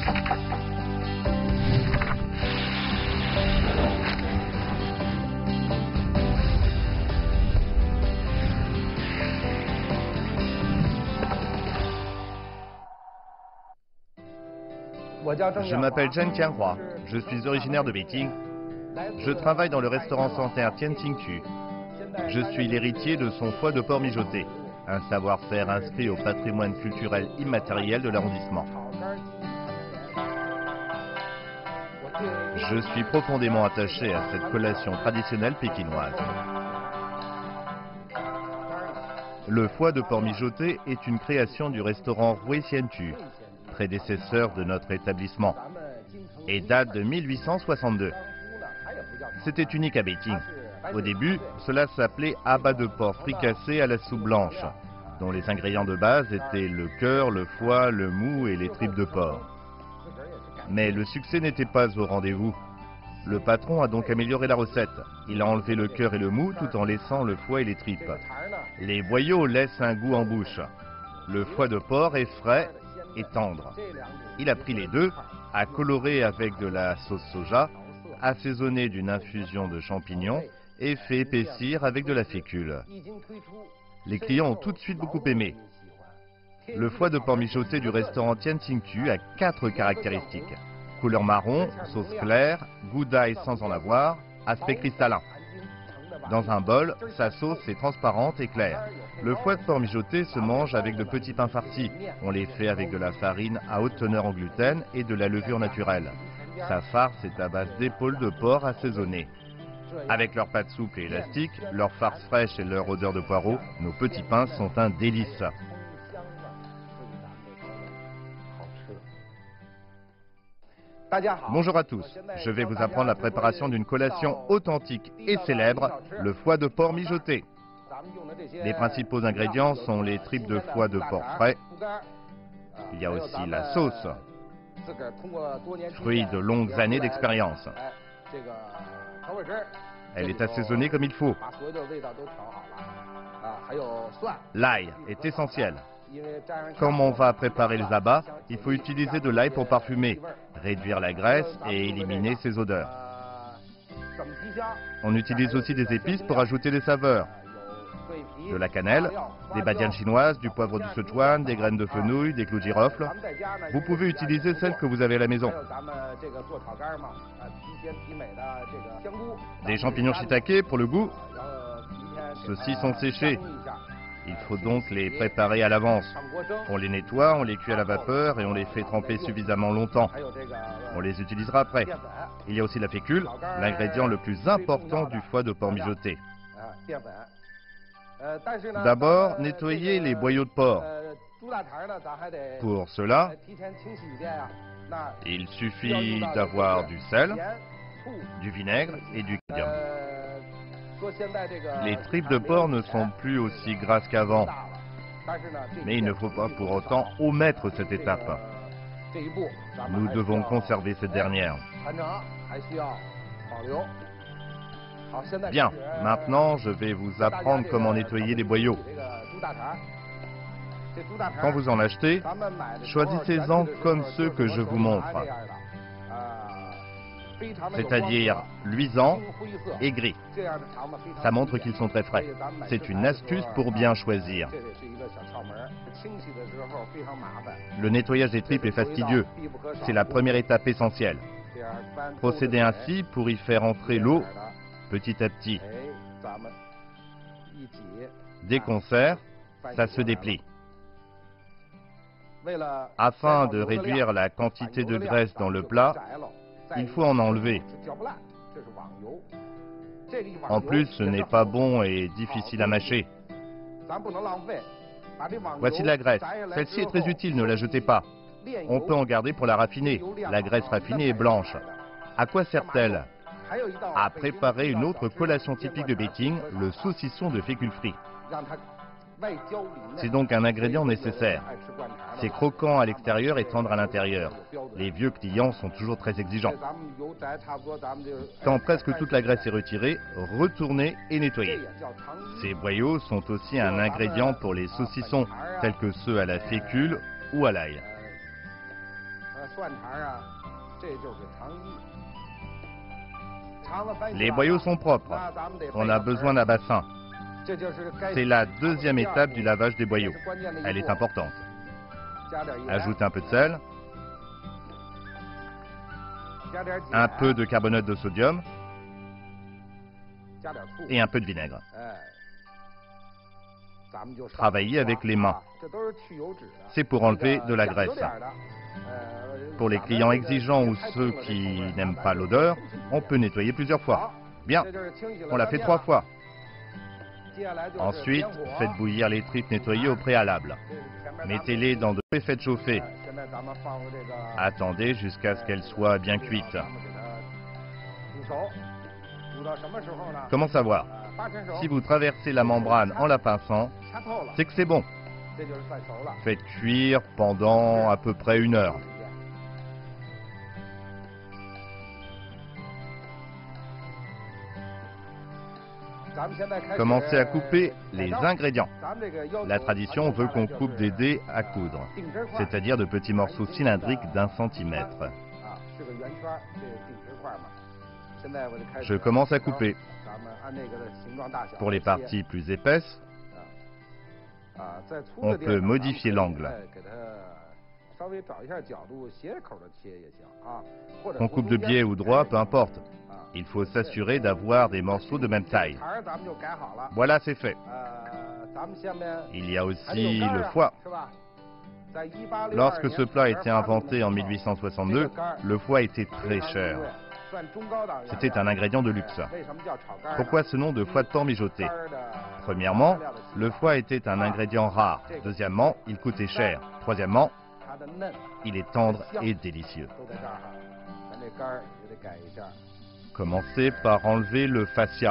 Je m'appelle Zheng Tianhua, je suis originaire de Beijing. Je travaille dans le restaurant centenaire Tianqingtu. Je suis l'héritier de son foie de porc mijoté, un savoir-faire inscrit au patrimoine culturel immatériel de l'arrondissement. Je suis profondément attaché à cette collation traditionnelle pékinoise. Le foie de porc mijoté est une création du restaurant Ruixiantu, prédécesseur de notre établissement, et date de 1862. C'était unique à Beijing. Au début, cela s'appelait abats de porc fricassé à la soupe blanche, dont les ingrédients de base étaient le cœur, le foie, le mou et les tripes de porc. Mais le succès n'était pas au rendez-vous. Le patron a donc amélioré la recette. Il a enlevé le cœur et le mou tout en laissant le foie et les tripes. Les boyaux laissent un goût en bouche. Le foie de porc est frais et tendre. Il a pris les deux, a coloré avec de la sauce soja, assaisonné d'une infusion de champignons et fait épaissir avec de la fécule. Les clients ont tout de suite beaucoup aimé. Le foie de porc mijoté du restaurant Tianqingtu a 4 caractéristiques. Couleur marron, sauce claire, goût d'ail sans en avoir, aspect cristallin. Dans un bol, sa sauce est transparente et claire. Le foie de porc mijoté se mange avec de petits pains farcis. On les fait avec de la farine à haute teneur en gluten et de la levure naturelle. Sa farce est à base d'épaules de porc assaisonnées. Avec leurs pâtes souples et élastiques, leur farce fraîche et leur odeur de poireau, nos petits pains sont un délice. Bonjour à tous, je vais vous apprendre la préparation d'une collation authentique et célèbre, le foie de porc mijoté. Les principaux ingrédients sont les tripes de foie de porc frais. Il y a aussi la sauce, fruit de longues années d'expérience. Elle est assaisonnée comme il faut. L'ail est essentiel. Comme on va préparer les abats, il faut utiliser de l'ail pour parfumer, réduire la graisse et éliminer ses odeurs. On utilise aussi des épices pour ajouter des saveurs. De la cannelle, des badianes chinoises, du poivre du Sichuan, des graines de fenouil, des clous de girofle. Vous pouvez utiliser celles que vous avez à la maison. Des champignons shiitake pour le goût. Ceux-ci sont séchés. Il faut donc les préparer à l'avance. On les nettoie, on les cuit à la vapeur et on les fait tremper suffisamment longtemps. On les utilisera après. Il y a aussi la fécule, l'ingrédient le plus important du foie de porc mijoté. D'abord, nettoyez les boyaux de porc. Pour cela, il suffit d'avoir du sel, du vinaigre et du cadmium. Les tripes de porc ne sont plus aussi grasses qu'avant, mais il ne faut pas pour autant omettre cette étape. Nous devons conserver cette dernière. Bien, maintenant je vais vous apprendre comment nettoyer les boyaux. Quand vous en achetez, choisissez-en comme ceux que je vous montre, c'est-à-dire luisants et gris. Ça montre qu'ils sont très frais. C'est une astuce pour bien choisir. Le nettoyage des tripes est fastidieux. C'est la première étape essentielle. Procédez ainsi pour y faire entrer l'eau petit à petit. Dès qu'on serre, ça se déplie. Afin de réduire la quantité de graisse dans le plat, il faut en enlever. En plus, ce n'est pas bon et difficile à mâcher. Voici de la graisse. Celle-ci est très utile, ne la jetez pas. On peut en garder pour la raffiner. La graisse raffinée est blanche. À quoi sert-elle? À préparer une autre collation typique de Beijing, le saucisson de fécule frit. C'est donc un ingrédient nécessaire. C'est croquant à l'extérieur et tendre à l'intérieur. Les vieux clients sont toujours très exigeants. Quand presque toute la graisse est retirée, retournez et nettoyez. Ces boyaux sont aussi un ingrédient pour les saucissons, tels que ceux à la fécule ou à l'ail. Les boyaux sont propres. On a besoin d'un bassin. C'est la deuxième étape du lavage des boyaux. Elle est importante. Ajoute un peu de sel, un peu de carbonate de sodium et un peu de vinaigre. Travaillez avec les mains. C'est pour enlever de la graisse. Pour les clients exigeants ou ceux qui n'aiment pas l'odeur, on peut nettoyer plusieurs fois. Bien, on l'a fait 3 fois. Ensuite, faites bouillir les tripes nettoyées au préalable. Mettez-les dans de l'eau et faites chauffer. Attendez jusqu'à ce qu'elles soient bien cuites. Comment savoir? Si vous traversez la membrane en la pinçant, c'est que c'est bon. Faites cuire pendant à peu près 1 heure. Commencez à couper les ingrédients. La tradition veut qu'on coupe des dés à coudre, c'est-à-dire de petits morceaux cylindriques d'1 centimètre. Je commence à couper. Pour les parties plus épaisses, on peut modifier l'angle. Qu'on coupe de biais ou droit, peu importe. Il faut s'assurer d'avoir des morceaux de même taille. Voilà, c'est fait. Il y a aussi le foie. Lorsque ce plat a été inventé en 1862, le foie était très cher. C'était un ingrédient de luxe. Pourquoi ce nom de foie de porc mijoté? Premièrement, le foie était un ingrédient rare. Deuxièmement, il coûtait cher. Troisièmement, il est tendre et délicieux. Commencez par enlever le fascia.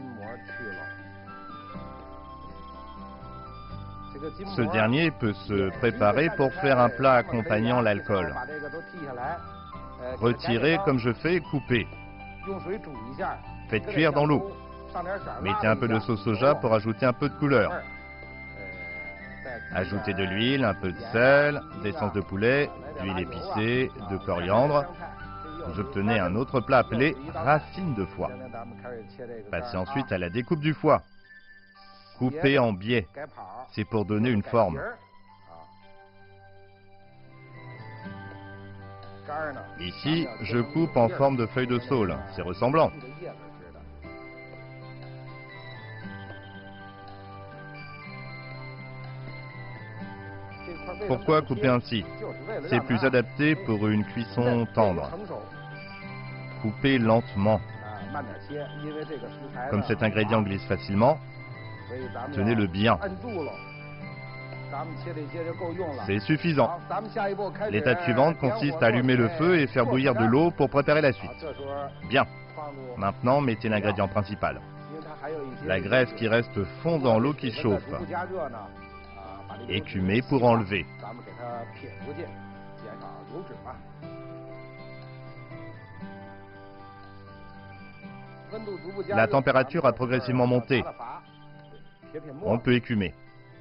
Ce dernier peut se préparer pour faire un plat accompagnant l'alcool. Retirez comme je fais, coupez. Faites cuire dans l'eau. Mettez un peu de sauce soja pour ajouter un peu de couleur. Ajoutez de l'huile, un peu de sel, d'essence de poulet, d'huile épicée, de coriandre. Vous obtenez un autre plat appelé racine de foie. Passez ensuite à la découpe du foie. Coupez en biais. C'est pour donner une forme. Ici, je coupe en forme de feuille de saule. C'est ressemblant. Pourquoi couper ainsi? C'est plus adapté pour une cuisson tendre. Coupez lentement. Comme cet ingrédient glisse facilement, tenez-le bien. C'est suffisant. L'étape suivante consiste à allumer le feu et faire bouillir de l'eau pour préparer la suite. Bien. Maintenant, mettez l'ingrédient principal. La graisse qui reste fond dans l'eau qui chauffe. Écumez pour enlever. La température a progressivement monté. On peut écumer.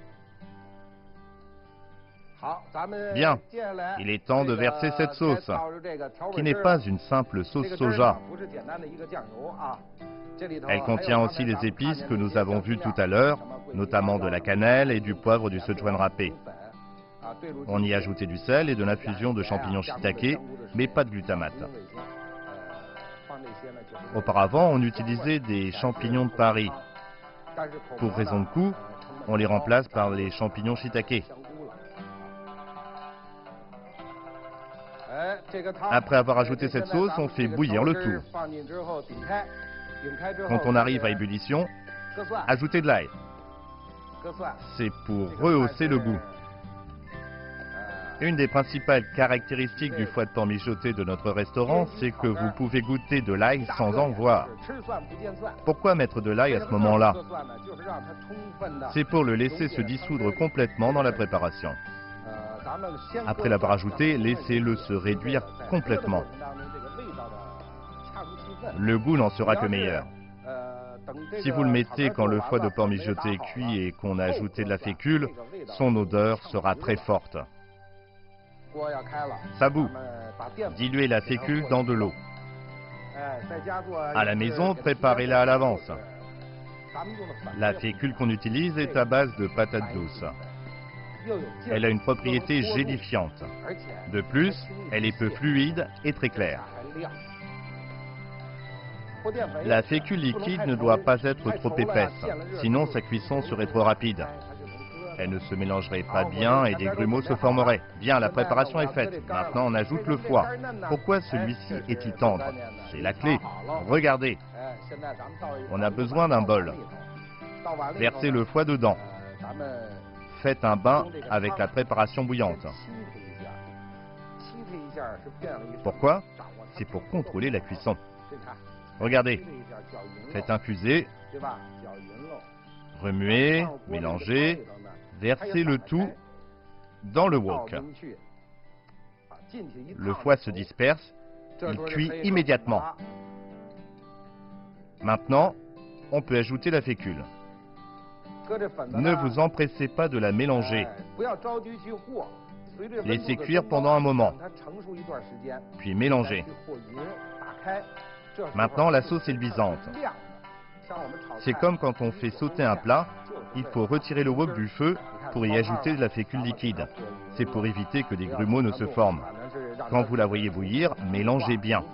Bien, il est temps de verser cette sauce, qui n'est pas une simple sauce soja. Elle contient aussi les épices que nous avons vues tout à l'heure, notamment de la cannelle et du poivre du Sichuan râpé. On y a ajouté du sel et de l'infusion de champignons shiitake, mais pas de glutamate. Auparavant, on utilisait des champignons de Paris. Pour raison de coût, on les remplace par les champignons shiitake. Après avoir ajouté cette sauce, on fait bouillir le tout. Quand on arrive à ébullition, ajoutez de l'ail. C'est pour rehausser le goût. Une des principales caractéristiques du foie de porc mijoté de notre restaurant, c'est que vous pouvez goûter de l'ail sans en voir. Pourquoi mettre de l'ail à ce moment-là? C'est pour le laisser se dissoudre complètement dans la préparation. Après l'avoir ajouté, laissez-le se réduire complètement. Le goût n'en sera que meilleur. Si vous le mettez quand le foie de porc mijoté est cuit et qu'on a ajouté de la fécule, son odeur sera très forte. Ça bout. Diluez la fécule dans de l'eau. À la maison, préparez-la à l'avance. La fécule qu'on utilise est à base de patates douces. Elle a une propriété gélifiante. De plus, elle est peu fluide et très claire. La fécule liquide ne doit pas être trop épaisse, sinon sa cuisson serait trop rapide. Elle ne se mélangerait pas bien et des grumeaux se formeraient. Bien, la préparation est faite. Maintenant, on ajoute le foie. Pourquoi celui-ci est-il tendre? C'est la clé. Regardez. On a besoin d'un bol. Versez le foie dedans. Faites un bain avec la préparation bouillante. Pourquoi? C'est pour contrôler la cuisson. Regardez. Faites infuser. Remuez, mélangez. Versez le tout dans le wok. Le foie se disperse, il cuit immédiatement. Maintenant, on peut ajouter la fécule. Ne vous empressez pas de la mélanger. Laissez cuire pendant un moment, puis mélangez. Maintenant, la sauce est luisante. C'est comme quand on fait sauter un plat, il faut retirer le wok du feu pour y ajouter de la fécule liquide. C'est pour éviter que des grumeaux ne se forment. Quand vous la voyez bouillir, mélangez bien.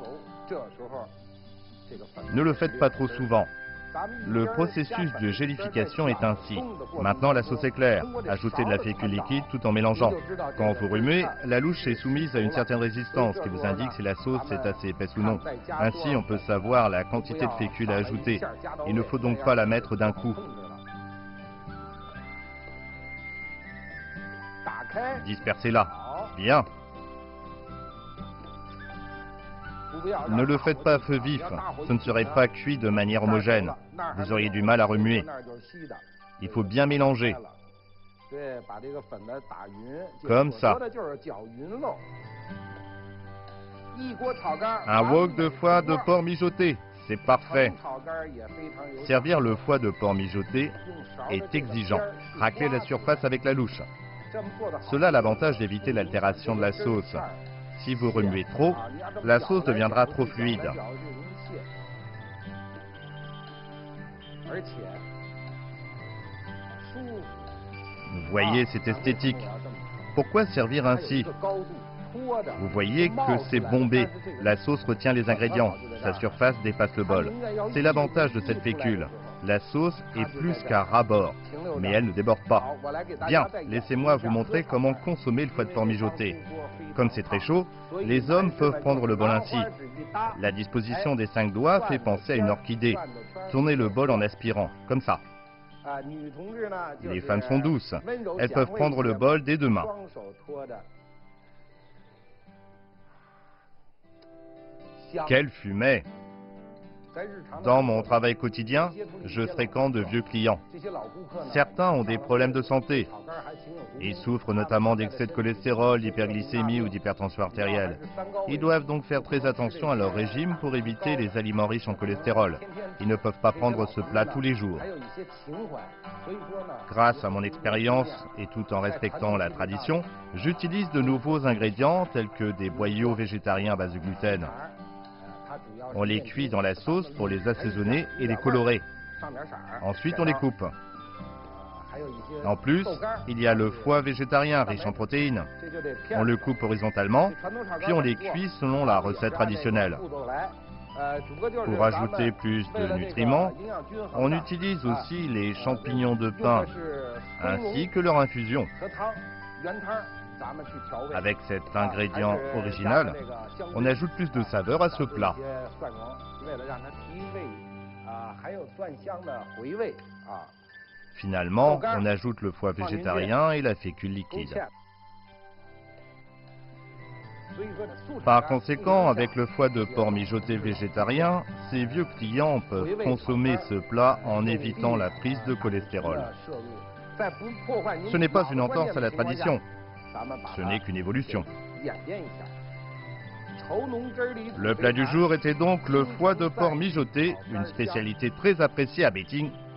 Ne le faites pas trop souvent. Le processus de gélification est ainsi. Maintenant, la sauce est claire. Ajoutez de la fécule liquide tout en mélangeant. Quand vous remuez, la louche est soumise à une certaine résistance qui vous indique si la sauce est assez épaisse ou non. Ainsi, on peut savoir la quantité de fécule à ajouter. Il ne faut donc pas la mettre d'un coup. Dispersez-la. Bien. Ne le faites pas à feu vif, ce ne serait pas cuit de manière homogène. Vous auriez du mal à remuer. Il faut bien mélanger. Comme ça. Un wok de foie de porc mijoté, c'est parfait. Servir le foie de porc mijoté est exigeant. Racler la surface avec la louche. Cela a l'avantage d'éviter l'altération de la sauce. Si vous remuez trop, la sauce deviendra trop fluide. Vous voyez, c'est esthétique. Pourquoi servir ainsi? Vous voyez que c'est bombé. La sauce retient les ingrédients. Sa surface dépasse le bol. C'est l'avantage de cette fécule. La sauce est plus qu'à ras-bord, mais elle ne déborde pas. Bien, laissez-moi vous montrer comment consommer le foie de porc mijoté. Comme c'est très chaud, les hommes peuvent prendre le bol ainsi. La disposition des 5 doigts fait penser à une orchidée. Tournez le bol en aspirant, comme ça. Les femmes sont douces. Elles peuvent prendre le bol des 2 mains. Quelle fumée! Dans mon travail quotidien, je fréquente de vieux clients. Certains ont des problèmes de santé. Ils souffrent notamment d'excès de cholestérol, d'hyperglycémie ou d'hypertension artérielle. Ils doivent donc faire très attention à leur régime pour éviter les aliments riches en cholestérol. Ils ne peuvent pas prendre ce plat tous les jours. Grâce à mon expérience et tout en respectant la tradition, j'utilise de nouveaux ingrédients tels que des boyaux végétariens à base de gluten. On les cuit dans la sauce pour les assaisonner et les colorer. Ensuite, on les coupe. En plus, il y a le foie végétarien riche en protéines. On le coupe horizontalement, puis on les cuit selon la recette traditionnelle. Pour ajouter plus de nutriments, on utilise aussi les champignons de pin, ainsi que leur infusion. Avec cet ingrédient original, on ajoute plus de saveur à ce plat. Finalement, on ajoute le foie végétarien et la fécule liquide. Par conséquent, avec le foie de porc mijoté végétarien, ces vieux clients peuvent consommer ce plat en évitant la prise de cholestérol. Ce n'est pas une entorse à la tradition. Ce n'est qu'une évolution. Le plat du jour était donc le foie de porc mijoté, une spécialité très appréciée à Beijing.